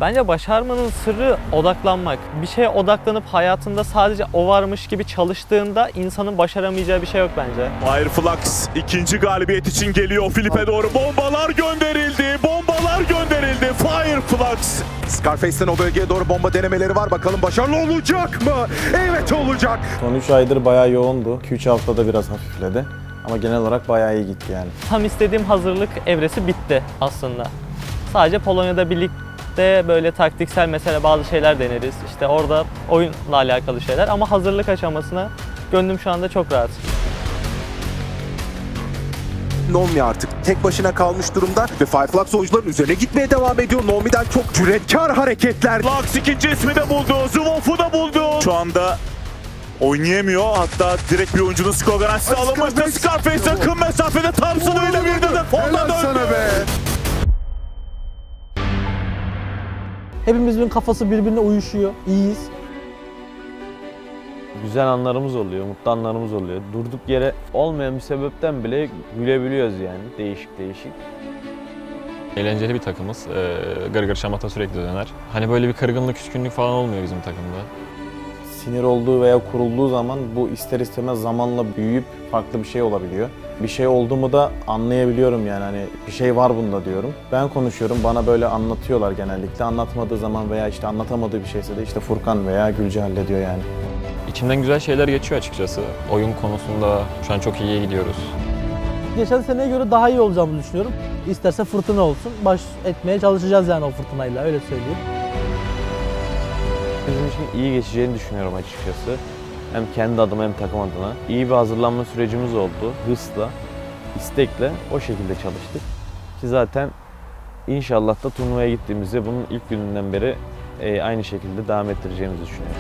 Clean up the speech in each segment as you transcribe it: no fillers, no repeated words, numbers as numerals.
Bence başarmanın sırrı odaklanmak. Bir şeye odaklanıp hayatında sadece o varmış gibi çalıştığında insanın başaramayacağı bir şey yok bence. Fireflux ikinci galibiyet için geliyor. Filip'e doğru bombalar gönderildi. Bombalar gönderildi. Fireflux. Scarface'ten o bölgeye doğru bomba denemeleri var. Bakalım başarılı olacak mı? Evet olacak. Son 3 aydır bayağı yoğundu. 2-3 haftada biraz hafifledi. Ama genel olarak bayağı iyi gitti yani. Tam istediğim hazırlık evresi bitti aslında. Sadece Polonya'da birlikte böyle taktiksel mesela bazı şeyler deneriz. İşte orada oyunla alakalı şeyler ama hazırlık aşamasına gönlüm şu anda çok rahat. Nomi artık tek başına kalmış durumda ve Fireflux oyuncuların üzerine gitmeye devam ediyor. Nomi'den çok cüretkar hareketler. Lux ikinci ismi de buldu. Zwolf'u da buldu. Şu anda oynayamıyor. Hatta direkt bir oyuncunun skor garantisi alınmıştı. Scarface yakın mesafede Thompson'ıyla bir de fonda döndü. Hepimizin kafası birbirine uyuşuyor. İyiyiz. Güzel anlarımız oluyor, mutlu anlarımız oluyor. Durduk yere olmayan bir sebepten bile gülebiliyoruz yani. Değişik değişik. Eğlenceli bir takımız. Gırgır şamata sürekli döner. Hani böyle bir kırgınlık, küskünlük falan olmuyor bizim takımda. Sinir olduğu veya kurulduğu zaman bu ister istemez zamanla büyüyüp farklı bir şey olabiliyor. Bir şey oldu mu da anlayabiliyorum yani hani bir şey var bunda diyorum. Ben konuşuyorum, bana böyle anlatıyorlar genellikle. Anlatmadığı zaman veya işte anlatamadığı bir şeyse de işte Furkan veya Gülce hallediyor yani. İçimden güzel şeyler geçiyor açıkçası. Oyun konusunda şu an çok iyiye gidiyoruz. Geçen seneye göre daha iyi olacağımızı düşünüyorum. İsterse fırtına olsun, baş etmeye çalışacağız yani o fırtınayla, öyle söyleyeyim. Bizim için iyi geçeceğini düşünüyorum açıkçası. Hem kendi adıma hem takım adına. İyi bir hazırlanma sürecimiz oldu. Hırsla, istekle o şekilde çalıştık. Ki zaten inşallah da turnuvaya gittiğimizde bunun ilk gününden beri aynı şekilde devam ettireceğimizi düşünüyorum.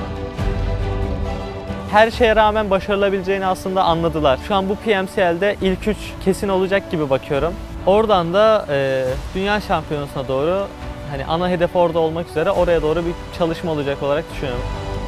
Her şeye rağmen başarılabileceğini aslında anladılar. Şu an bu PMCL'de ilk 3 kesin olacak gibi bakıyorum. Oradan da dünya şampiyonasına doğru hani ana hedef orada olmak üzere oraya doğru bir çalışma olacak olarak düşünüyorum.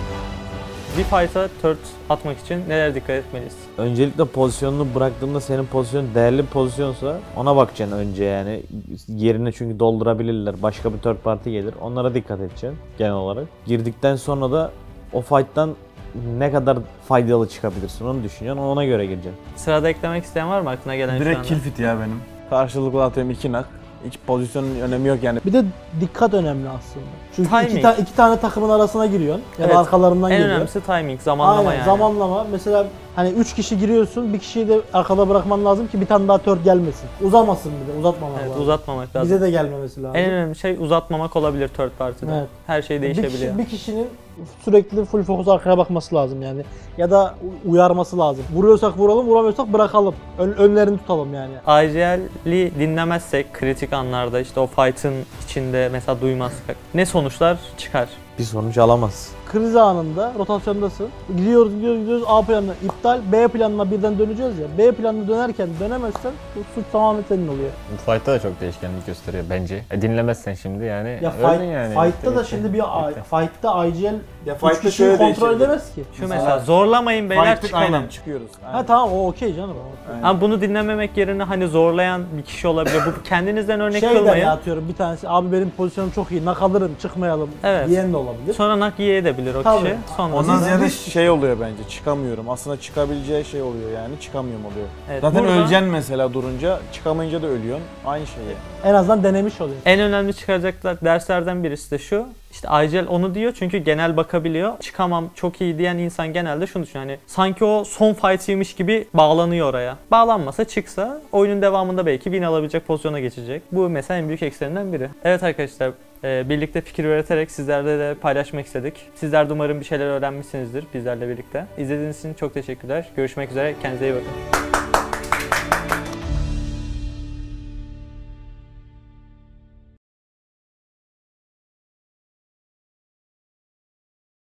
Bir fight'a third atmak için neler dikkat etmeliyiz? Öncelikle pozisyonunu bıraktığında senin pozisyonun değerli bir pozisyonsa ona bakacaksın önce yani. Yerine çünkü doldurabilirler. Başka bir third party gelir. Onlara dikkat edeceksin genel olarak. Girdikten sonra da o fight'tan ne kadar faydalı çıkabilirsin onu düşünüyorsun. Ona göre gireceksin. Sırada eklemek isteyen var mı aklına gelen şu anda? Direkt kill fit ya benim. Karşılıklı atıyorum 2 nak. Hiç pozisyonun önemi yok yani. Bir de dikkat önemli aslında. Çünkü Timing. iki tane takımın arasına giriyorsun ya Evet, da arkalarından en geliyor. önemlisi timing, zamanlama Aynen, yani. zamanlama. Mesela hani 3 kişi giriyorsun, bir kişiyi de arkada bırakman lazım ki bir tane daha tört gelmesin. Uzamasın bir de, uzatmamak Evet, lazım. uzatmamak lazım. Bize de gelmemesi lazım. En önemli şey uzatmamak olabilir third party'de. Evet. Her şey değişebiliyor. Bir kişinin sürekli full fokus arkaya bakması lazım yani. Ya da uyarması lazım. Vuruyorsak vuralım, vuramıyorsak bırakalım. Önlerini tutalım yani. IGL'i dinlemezsek kritik anlarda işte o fight'ın içinde mesela duymazsak ne sonuçlar çıkar? Bir sonuç alamaz. Kriz anında rotasyondasın. Gidiyoruz A planına iptal, B planına birden döneceğiz ya. B planına dönerken dönemezsen suç tamamen senin oluyor. Bu fight'ta da çok değişkenlik gösteriyor bence. Dinlemezsen şimdi yani Ya öldün yani. fight'ta da Bitti. şimdi fight'ta IGL Ya 3 fight'ta kişiyi şöyle kontrol değişebilir. edemez ki. Şu mesela zorlamayın beyler Fight'lık çıkalım. aynen çıkıyoruz. Ha tamam o okey canım. Ama bunu dinlememek yerine hani zorlayan bir kişi olabilir. Bu kendinizden örnek Şey der kılmayın. ya atıyorum bir tanesi abi benim pozisyonum çok iyi nak alırım çıkmayalım Evet. diyen de olabilir. Sonra nak edebilir o Tabii. kişi. Sonra Ondan ziyade Şey oluyor bence, çıkamıyorum. Aslında çıkabileceği şey oluyor yani, çıkamıyorum oluyor. evet, Zaten burada öleceksin mesela durunca, çıkamayınca da ölüyorsun. Aynı şey yani. En azından denemiş oluyor. en önemli çıkaracaklar derslerden birisi de şu. İşte IGL onu diyor çünkü genel bakabiliyor. Çıkamam çok iyi diyen insan genelde şunu düşünüyor. Hani sanki o son fight'ıymış gibi bağlanıyor oraya. Bağlanmasa çıksa oyunun devamında belki win alabilecek pozisyona geçecek. Bu mesela en büyük eksilerinden biri. Evet arkadaşlar birlikte fikir üreterek sizlerle de paylaşmak istedik. Sizler de umarım bir şeyler öğrenmişsinizdir bizlerle birlikte. İzlediğiniz için çok teşekkürler. Görüşmek üzere. Kendinize iyi bakın.